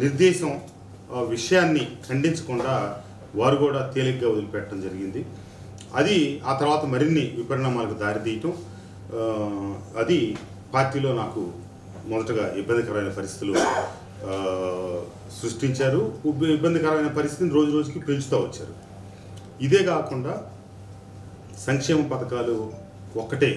నిర్దేశం విషయాన్ని ఖండించకుండా వారు కూడా తేలిగ్గా వదిలిపెట్టడం జరిగింది. అది ఆ తర్వాత మరిన్ని విపరిణామాలకు దారితీయటం, అది పార్టీలో నాకు మొదటగా ఇబ్బందికరమైన పరిస్థితులు సృష్టించారు. ఇబ్బందికరమైన పరిస్థితిని రోజు రోజుకి పెంచుతూ వచ్చారు. ఇదే కాకుండా సంక్షేమ పథకాలు ఒక్కటే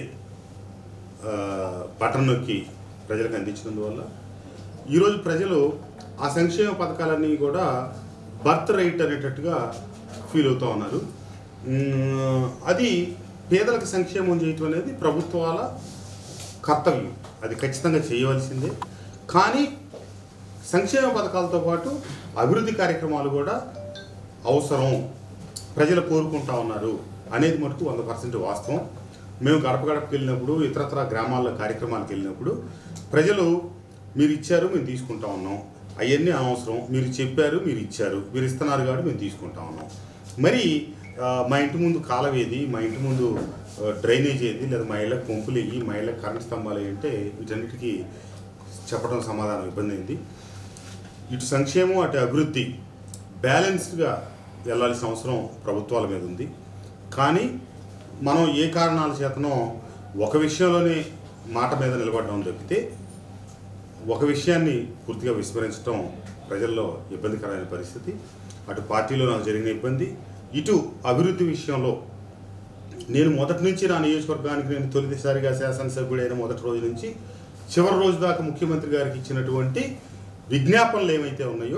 బటన్ నొక్కి ప్రజలకు అందించినందువల్ల ఈరోజు ప్రజలు ఆ సంక్షేమ పథకాలన్నీ కూడా బర్త్ రైట్ అనేటట్టుగా ఫీల్ అవుతూ ఉన్నారు. అది పేదలకు సంక్షేమం చేయటం అనేది ప్రభుత్వాల కర్తవ్యం, అది ఖచ్చితంగా చేయవలసిందే. కానీ సంక్షేమ పథకాలతో పాటు అభివృద్ధి కార్యక్రమాలు కూడా అవసరం, ప్రజలు కోరుకుంటా ఉన్నారు అనేది మటుకు 100% వాస్తవం. మేము గడప గడపకి వెళ్ళినప్పుడు, ఇతరత్ర గ్రామాల్లో కార్యక్రమాలకు వెళ్ళినప్పుడు ప్రజలు మీరు ఇచ్చారు, మేము తీసుకుంటా ఉన్నాం, అవన్నీ అనవసరం, మీరు చెప్పారు, మీరు ఇచ్చారు, మీరు ఇస్తున్నారు కాబట్టి మేము తీసుకుంటా ఉన్నాం. మరి మా ఇంటి ముందు కాలువ ఏది, మా ఇంటి ముందు డ్రైనేజ్ ఏది, లేదా మా ఇళ్ళకి పంపులు వేయి, మా ఇళ్ళకి కరెంట్ స్తంభాలు అంటే వీటన్నిటికీ చెప్పడం సమాధానం ఇబ్బంది అయింది. ఇటు సంక్షేమం అటు అభివృద్ధి బ్యాలెన్స్డ్గా వెళ్ళాల్సిన అవసరం ప్రభుత్వాల మీద ఉంది. కానీ మనం ఏ కారణాల చేతనో ఒక విషయంలోనే మాట మీద నిలబడడం తప్పితే ఒక విషయాన్ని పూర్తిగా విస్మరించడం ప్రజల్లో ఇబ్బందికరమైన పరిస్థితి. అటు పార్టీలో నాకు జరిగిన ఇబ్బంది, ఇటు అభివృద్ధి విషయంలో నేను మొదటి నుంచి నా నియోజకవర్గానికి నేను తొలిసారిగా శాసనసభ్యుడైన మొదటి రోజు నుంచి చివరి రోజు దాకా ముఖ్యమంత్రి గారికి ఇచ్చినటువంటి విజ్ఞాపనలు ఏమైతే ఉన్నాయో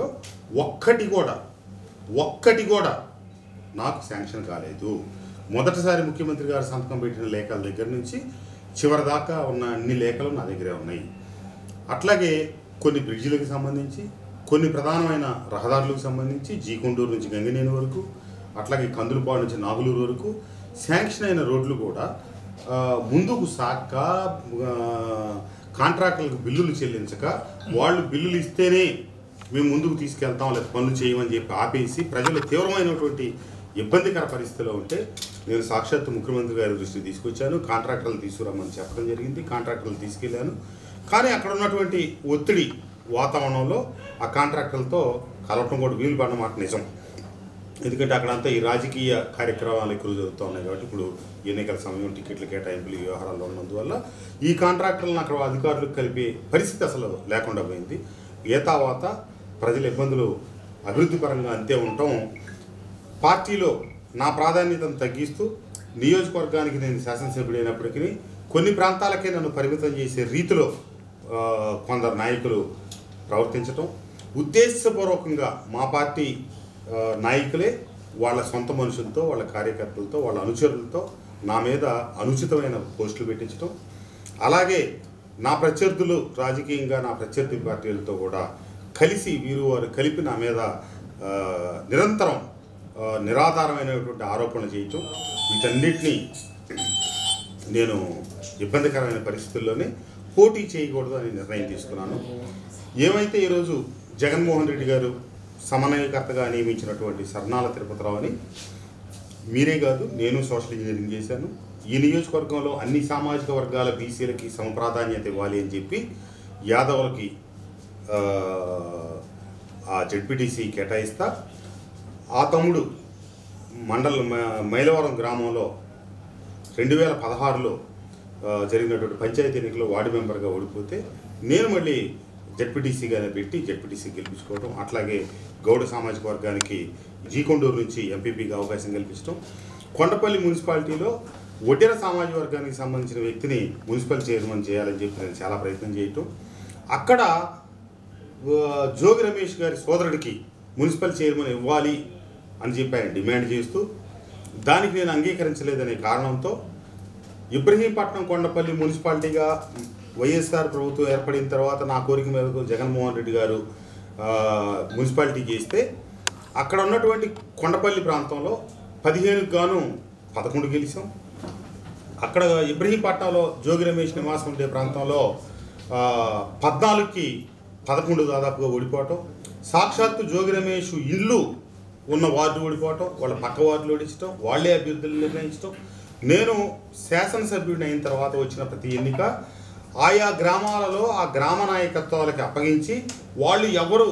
ఒక్కటి కూడా నాకు శాంక్షన్ కాలేదు. మొదటిసారి ముఖ్యమంత్రి గారు సంతకం పెట్టిన లేఖల దగ్గర నుంచి చివరి దాకా ఉన్న అన్ని లేఖలు నా దగ్గరే ఉన్నాయి. అట్లాగే కొన్ని బ్రిడ్జిలకు సంబంధించి, కొన్ని ప్రధానమైన రహదారులకు సంబంధించి జీకొండూరు నుంచి గంగినేని వరకు, అట్లాగే కందులపాడు నుంచి నాగులూరు వరకు శాంక్షన్ అయిన రోడ్లు కూడా ముందుకు సాక్క కాంట్రాక్టర్లకు బిల్లులు చెల్లించక వాళ్ళు బిల్లులు ఇస్తేనే మేము ముందుకు తీసుకెళ్తాం, లేదా పనులు చేయమని చెప్పి ఆపేసి ప్రజలు తీవ్రమైనటువంటి ఇబ్బందికర పరిస్థితిలో ఉంటే నేను సాక్షాత్తు ముఖ్యమంత్రి గారి దృష్టికి తీసుకొచ్చాను. కాంట్రాక్టర్లు తీసుకురామని చెప్పడం జరిగింది, కాంట్రాక్టర్లు తీసుకెళ్ళాను. కానీ అక్కడ ఉన్నటువంటి ఒత్తిడి వాతావరణంలో ఆ కాంట్రాక్టర్లతో కలవటం కూడా వీలు పడిన మాట నిజం. ఎందుకంటే అక్కడంతా ఈ రాజకీయ కార్యక్రమాలు ఎక్కువ జరుగుతూ ఉన్నాయి కాబట్టి, ఇప్పుడు ఎన్నికల సమయం, టికెట్ల కేటాయింపులు, వ్యవహారాల్లో ఉన్నందువల్ల ఈ కాంట్రాక్టర్లను అక్కడ అధికారులకు కలిపే పరిస్థితి అసలు లేకుండా పోయింది. తర్వాత ప్రజల ఇబ్బందులు అభివృద్ధి పరంగా అంతే ఉండటం, పార్టీలో నా ప్రాధాన్యతను తగ్గిస్తూ నియోజకవర్గానికి నేను శాసనసభ్యుడైనప్పటికీ కొన్ని ప్రాంతాలకే నన్ను పరిమితం చేసే రీతిలో కొందరు నాయకులు ప్రవర్తించటం, ఉద్దేశపూర్వకంగా మా పార్టీ నాయకులే వాళ్ళ సొంత మనుషులతో, వాళ్ళ కార్యకర్తలతో, వాళ్ళ అనుచరులతో నా మీద అనుచితమైన పోస్టులు పెట్టించడం, అలాగే నా ప్రత్యర్థులు రాజకీయంగా నా ప్రత్యర్థి పార్టీలతో కూడా కలిసి వారు కలిపి నా మీద నిరంతరం నిరాధారమైనటువంటి ఆరోపణలు చేయటం, వీటన్నిటినీ నేను ఇబ్బందికరమైన పరిస్థితుల్లోనే పోటీ చేయకూడదు అని నిర్ణయం తీసుకున్నాను. ఏమైతే ఈరోజు జగన్మోహన్ రెడ్డి గారు సమన్వయకర్తగా నియమించినటువంటి సర్నాల తిరుపతిరావుని మీరే కాదు, నేను సోషల్ ఇంజనీరింగ్ చేశాను. ఈ నియోజకవర్గంలో అన్ని సామాజిక వర్గాల బీసీలకి సమప్రాధాన్యత ఇవ్వాలి అని చెప్పి యాదవులకి ఆ జెడ్పీటీసీ కేటాయిస్తా, ఆ తమ్ముడు మైలవరం గ్రామంలో 2016లో జరిగినటువంటి పంచాయతీ ఎన్నికల్లో వార్డు మెంబర్గా ఓడిపోతే నేను మళ్ళీ జెడ్పీటీసీగానే పెట్టి జెడ్పీటీసీ గెలిపించుకోవడం, అట్లాగే గౌడ సామాజిక వర్గానికి జీకొండూరు నుంచి ఎంపీపీగా అవకాశం కల్పించడం, కొండపల్లి మున్సిపాలిటీలో ఒడ్డెర సామాజిక వర్గానికి సంబంధించిన వ్యక్తిని మున్సిపల్ చైర్మన్ చేయాలని చెప్పి నేను చాలా ప్రయత్నం చేయటం, అక్కడ జోగి రమేష్ గారి సోదరుడికి మున్సిపల్ చైర్మన్ ఇవ్వాలి అని చెప్పి ఆయన డిమాండ్ చేస్తూ దానికి నేను అంగీకరించలేదనే కారణంతో ఇబ్రహీంపట్నం కొండపల్లి మున్సిపాలిటీగా వైఎస్ఆర్ ప్రభుత్వం ఏర్పడిన తర్వాత నా కోరిక మేరకు జగన్మోహన్ రెడ్డి గారు మున్సిపాలిటీ చేస్తే అక్కడ ఉన్నటువంటి కొండపల్లి ప్రాంతంలో 15కు గాను 11 గెలిచాం. అక్కడ ఇబ్రహీంపట్నంలో జోగి రమేష్ నివాసం ఉండే ప్రాంతంలో 14కి 11 దాదాపుగా ఓడిపోవటం, సాక్షాత్తు జోగి రమేష్ ఇల్లు ఉన్న వార్డు ఓడిపోవటం, వాళ్ళ పక్క వార్డులు ఓడించడం, వాళ్లే అభ్యర్థులు నిర్ణయించడం. నేను శాసనసభ్యుడిని అయిన తర్వాత వచ్చిన ప్రతి ఎన్నిక ఆయా గ్రామాలలో ఆ గ్రామ నాయకత్వాలకి అప్పగించి వాళ్ళు ఎవరు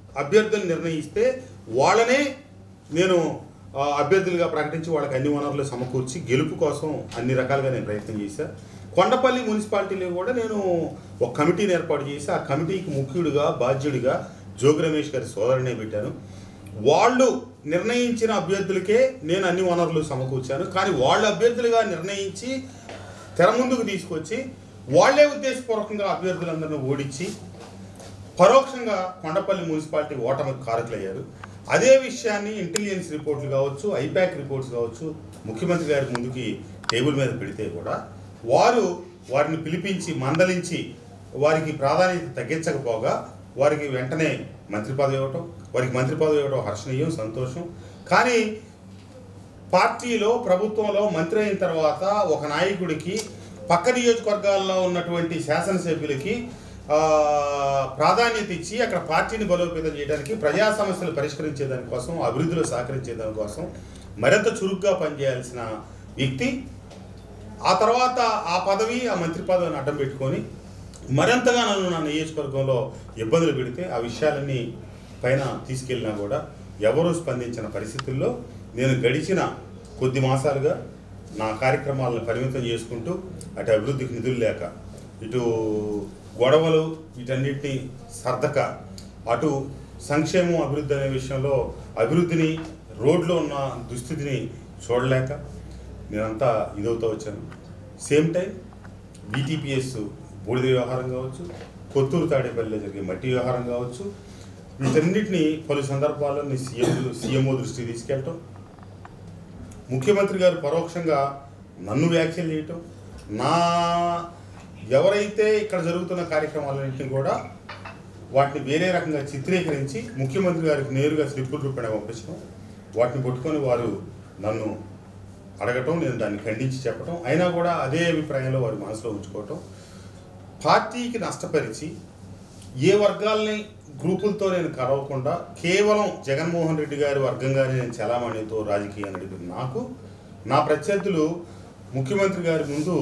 అభ్యర్థులను నిర్ణయిస్తే వాళ్ళనే నేను అభ్యర్థులుగా ప్రకటించి వాళ్ళకి అన్ని వనరులు సమకూర్చి గెలుపు కోసం అన్ని రకాలుగా నేను ప్రయత్నం చేశాను. కొండపల్లి మున్సిపాలిటీలో కూడా నేను ఒక కమిటీని ఏర్పాటు చేసి ఆ కమిటీకి ముఖ్యుడిగా బాధ్యుడిగా జోగి రమేష్ గారి సోదరునే పెట్టాను. వాళ్ళు నిర్ణయించిన అభ్యర్థులకే నేను అన్ని వనరులు సమకూర్చాను. కానీ వాళ్ళు అభ్యర్థులుగా నిర్ణయించి తెర ముందుకు తీసుకొచ్చి వాళ్లే ఉద్దేశపూర్వకంగా అభ్యర్థులందరినీ ఓడించి పరోక్షంగా కొండపల్లి మున్సిపాలిటీ ఓటమికి కారకులయ్యారు. అదే విషయాన్ని ఇంటెలిజెన్స్ రిపోర్ట్లు కావచ్చు, ఐపాక్ రిపోర్ట్స్ కావచ్చు ముఖ్యమంత్రి గారి ముందుకి టేబుల్ మీద పెడితే కూడా వారిని పిలిపించి మందలించి వారికి ప్రాధాన్యత తగ్గించకపోగా వారికి వెంటనే మంత్రి పదవి ఇవ్వటం హర్షణీయం, సంతోషం. కానీ పార్టీలో ప్రభుత్వంలో మంత్రి అయిన తర్వాత ఒక నాయకుడికి పక్క నియోజకవర్గాల్లో ఉన్నటువంటి శాసనసభ్యులకి ప్రాధాన్యత ఇచ్చి అక్కడ పార్టీని బలోపేతం చేయడానికి, ప్రజా సమస్యలు పరిష్కరించేదానికోసం, అభివృద్ధిలో సహకరించేదానికోసం మరింత చురుగ్గా పనిచేయాల్సిన వ్యక్తి ఆ తర్వాత ఆ పదవి, ఆ మంత్రి పదవిని అడ్డం పెట్టుకొని మరింతగా నన్ను నా నియోజకవర్గంలో ఇబ్బందులు పెడితే ఆ విషయాలన్నీ పైన తీసుకెళ్ళినా కూడా ఎవరూ స్పందించిన పరిస్థితుల్లో నేను గడిచిన కొద్ది మాసాలుగా నా కార్యక్రమాలను పరిమితం చేసుకుంటూ అటు అభివృద్ధికి నిధులు లేక, ఇటు గొడవలు వీటన్నిటిని సర్దక, అటు సంక్షేమం అభివృద్ధి అనే విషయంలో అభివృద్ధిని, రోడ్లో ఉన్న దుస్థితిని చూడలేక నేనంతా ఇదవుతూ వచ్చాను. సేమ్ టైం BTPS బూడిద వ్యవహారం కావచ్చు, కొత్తూరు తాడేపల్లిలో జరిగే మట్టి వ్యవహారం కావచ్చు, వీటన్నిటిని పలు సందర్భాల్లో సీఎంఓ దృష్టికి తీసుకెళ్ళటం, ముఖ్యమంత్రి గారు పరోక్షంగా నన్ను వ్యాఖ్యలు చేయటం, ఎవరైతే ఇక్కడ జరుగుతున్న కార్యక్రమాలన్నింటినీ కూడా వాటిని వేరే రకంగా చిత్రీకరించి ముఖ్యమంత్రి గారికి నేరుగా స్లిప్పుల రూపేణ పంపించడం, వాటిని పట్టుకొని వారు నన్ను అడగటం, నేను దాన్ని ఖండించి చెప్పటం, అయినా కూడా అదే అభిప్రాయంలో వారి మనసులో ఉంచుకోవటం, పార్టీకి నష్టపరిచి ఏ వర్గాల్ని గ్రూపులతో నేను కలవకుండా కేవలం జగన్మోహన్ రెడ్డి గారి వర్గంగానే నేను చలామణితో రాజకీయాన్ని నడిపిన నాకు నా ప్రత్యర్థులు ముఖ్యమంత్రి గారి ముందు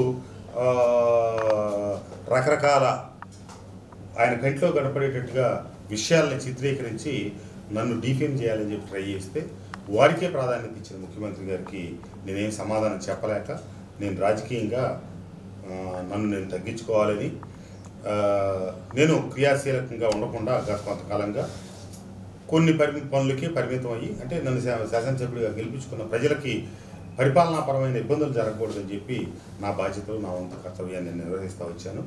రకరకాల ఆయన కంట్లో కనపడేటట్టుగా విషయాల్ని చిత్రీకరించి నన్ను డిఫేమ్ చేయాలని చెప్పి ట్రై చేస్తే వారికే ప్రాధాన్యత ఇచ్చిన ముఖ్యమంత్రి గారికి నేనేం సమాధానం చెప్పలేక నేను రాజకీయంగా నన్ను నేను తగ్గించుకోవాలని నేను క్రియాశీలకంగా ఉండకుండా గత కొంతకాలంగా కొన్ని పనులకి పరిమితం అయ్యి, అంటే నన్ను శాసనసభ్యుడిగా గెలిపించుకున్న ప్రజలకి పరిపాలనాపరమైన ఇబ్బందులు జరగకూడదని చెప్పి నా బాధ్యతలు, నా వంతు కర్తవ్యాన్ని నేను నిర్వహిస్తూ వచ్చాను.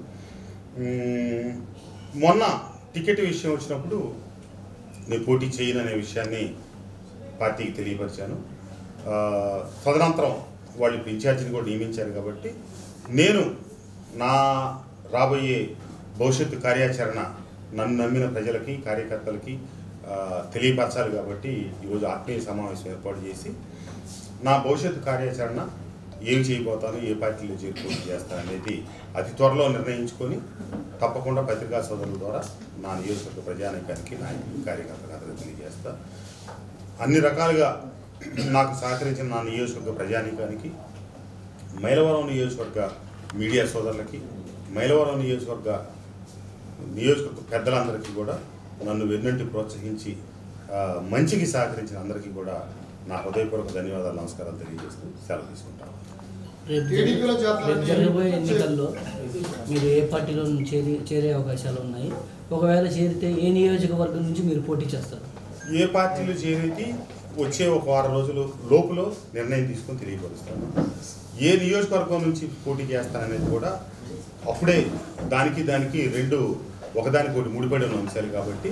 మొన్న టికెట్ విషయం వచ్చినప్పుడు నేను పోటీ చేయననే విషయాన్ని పార్టీకి తెలియపరిచాను. తదనంతరం వాళ్ళు ఇప్పుడు ఇన్ఛార్జిని కూడా నియమించారు కాబట్టి నేను నా రాబోయే భవిష్యత్తు కార్యాచరణ నన్ను నమ్మిన ప్రజలకి, కార్యకర్తలకి తెలియపరచాలి. కాబట్టి ఈరోజు ఆత్మీయ సమావేశం ఏర్పాటు చేసి నా భవిష్యత్తు కార్యాచరణ ఏం చేయబోతాను, ఏ పార్టీలో చేరుకోవడం చేస్తాను అనేది అతి త్వరలో నిర్ణయించుకొని తప్పకుండా పత్రికా సోదరుల ద్వారా నా నియోజకవర్గ ప్రజానీకానికి, నాయకులు, కార్యకర్తలకు తెలియజేస్తా. అన్ని రకాలుగా నాకు సహకరించిన నా నియోజకవర్గ ప్రజానీకానికి, మైలవరం నియోజకవర్గ మీడియా సోదరులకి, మైలవరం నియోజకవర్గ పెద్దలందరికీ కూడా నన్ను వెన్నంటి ప్రోత్సహించి మంచికి సహకరించిన అందరికీ కూడా నా హృదయపూర్వక ధన్యవాదాలు, నమస్కారాలు తెలియజేస్తూ సెలవు తీసుకుంటాను. రేపు జరగబోయే ఎన్నికల్లో మీరు ఏ పార్టీలో చేరే అవకాశాలు ఉన్నాయి? ఒకవేళ చేరితే ఏ నియోజకవర్గం నుంచి మీరు పోటీ చేస్తారు? ఏ పార్టీలో చేరేది వచ్చే ఒక వారం రోజుల లోపులో నిర్ణయం తీసుకొని తెలియపరుస్తాను. ఏ నియోజకవర్గం నుంచి పోటీ చేస్తాననేది కూడా అప్పుడే దానికి రెండు ఒకదానికొకటి ముడిపడి ఉన్న అంశాలు కాబట్టి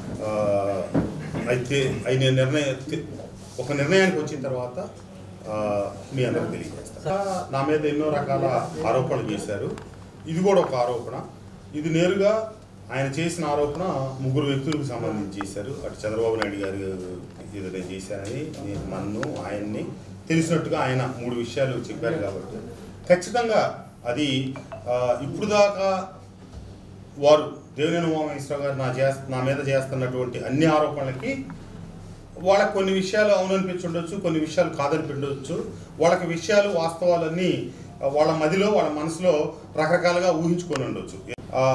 అయితే అవి నేను ఒక నిర్ణయానికి వచ్చిన తర్వాత మీ అందరికి తెలియజేస్తాను. నా మీద ఎన్నో రకాల ఆరోపణలు చేశారు. ఇది కూడా ఒక ఆరోపణ. ఇది నేరుగా ఆయన చేసిన ఆరోపణ 3 వ్యక్తులకు సంబంధించి చేశారు. అటు చంద్రబాబు నాయుడు గారు ఏదో నేను చేశానని, నన్ను, ఆయన్ని తెలిసినట్టుగా ఆయన 3 విషయాలు చెప్పారు. కాబట్టి ఖచ్చితంగా అది ఇప్పుడు దాకా వారు దేవినేని ఉమామహేశ్వరరావు గారు నా మీద చేస్తున్నటువంటి అన్ని ఆరోపణలకి వాళ్ళకి కొన్ని విషయాలు అవుననిపించుండొచ్చు, కొన్ని విషయాలు కాదనిపించవచ్చు. వాళ్ళకి విషయాలు, వాస్తవాలన్నీ వాళ్ళ మదిలో, వాళ్ళ మనసులో రకరకాలుగా ఊహించుకొని ఉండొచ్చు.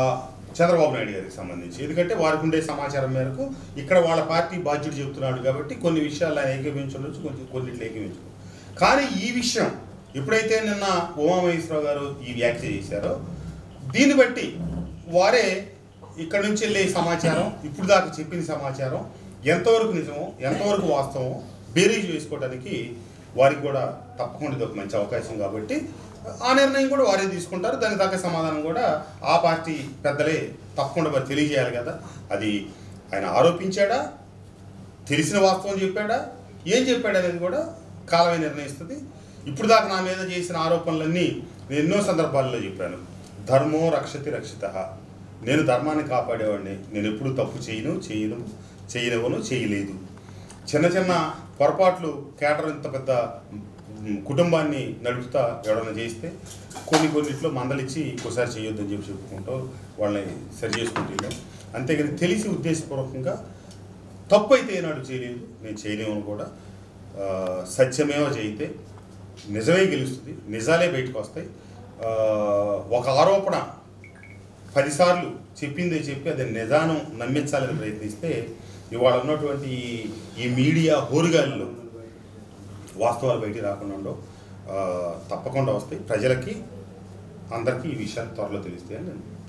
చంద్రబాబు నాయుడు గారికి సంబంధించి. ఎందుకంటే వారికి ఉండే సమాచారం మేరకు ఇక్కడ వాళ్ళ పార్టీ బాధ్యుడు చెబుతున్నాడు కాబట్టి కొన్ని విషయాలు ఆయన ఏకీభవించవచ్చు, కొన్నిట్లో ఏకీభవించవచ్చు. కానీ ఈ విషయం ఎప్పుడైతే నిన్న ఉమామహేశ్వరరావు గారు ఈ వ్యాఖ్య చేశారో దీన్ని బట్టి వారే ఇక్కడ నుంచి వెళ్ళే సమాచారం, ఇప్పుడు దాకా చెప్పిన సమాచారం ఎంతవరకు నిజమో ఎంతవరకు వాస్తవమో బేరీజ్ వేసుకోవడానికి వారికి కూడా తప్పకుండా ఇది ఒక మంచి అవకాశం కాబట్టి ఆ నిర్ణయం కూడా వారే తీసుకుంటారు. దానికి తగ్గ సమాధానం కూడా ఆ పార్టీ పెద్దలే తప్పకుండా మరి తెలియజేయాలి కదా. అది ఆయన ఆరోపించాడా, తెలిసిన వాస్తవం చెప్పాడా, ఏం చెప్పాడు అనేది కూడా కాలమే నిర్ణయిస్తుంది. ఇప్పుడు దాకా నా మీద చేసిన ఆరోపణలన్నీ నేను ఎన్నో సందర్భాల్లో చెప్పాను. ధర్మో రక్షతి రక్షిత, నేను ధర్మాన్ని కాపాడేవాడిని, నేను ఎప్పుడు తప్పు చేయనివ్వను, చేయలేదు. చిన్న చిన్న పొరపాట్లు కేటర్ ఇంత పెద్ద కుటుంబాన్ని నడుపుతా ఎవడన్నా చేస్తే కొన్నిట్లో మందలిచ్చి ఇంకోసారి చేయొద్దని చెప్పుకుంటూ వాళ్ళని సరి చేసుకుంటూ, అంతేగాని తెలిసి ఉద్దేశపూర్వకంగా తప్పు అయితే ఏనాడు చేయలేదు, నేను చేయలేమని కూడా. సత్యమేవ చేయితే నిజమే గెలుస్తుంది, నిజాలే బయటకు వస్తాయి. ఒక ఆరోపణ 10 సార్లు చెప్పిందే చెప్పి అది నిజానం నమ్మించాలని ప్రయత్నిస్తే ఇవాళ ఉన్నటువంటి ఈ మీడియా హోరుగాలిలో వాస్తవాలు బయటికి రాకుండా ఉండవు, తప్పకుండా వస్తాయి. ప్రజలకి అందరికీ ఈ విషయాలు త్వరలో తెలుస్తాయని నేను